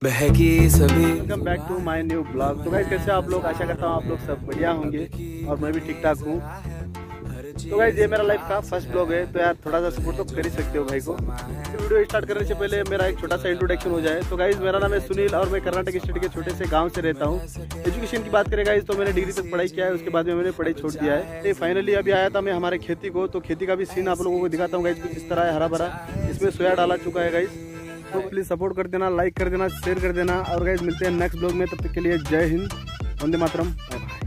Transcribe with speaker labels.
Speaker 1: बहकी सभी।
Speaker 2: Welcome back to my new blog. तो गाइस कैसे आप लोग, आशा करता हूँ आप लोग सब बढ़िया होंगे और मैं भी ठीक ठाक हूँ। तो गाइस ये मेरा लाइफ का फर्स्ट ब्लॉग है, तो यार थोड़ा सा सपोर्ट तो कर ही सकते हो भाई को। वीडियो स्टार्ट करने से पहले मेरा एक छोटा सा इंट्रोडक्शन हो जाए। तो गाइस मेरा नाम है सुनील और मैं कर्नाटक स्टेट के छोटे से गांव से रहता हूँ। एजुकेशन की बात करें गाइस तो मैंने डिग्री तक पढ़ाई किया है, उसके बाद में मैंने पढ़ाई छोड़ दिया है। फाइनली अभी आया था मैं हमारे खेती को, तो खेती का भी सीन आप लोगों को दिखाता हूँ गाइस। किस तरह है हरा भरा, इसमें सोया डाला चुका है गाइस। तो प्लीज सपोर्ट कर देना, लाइक कर देना, शेयर कर देना और गाइस मिलते हैं नेक्स्ट ब्लॉग में। तब तक के लिए जय हिंद, वंदे मातरम।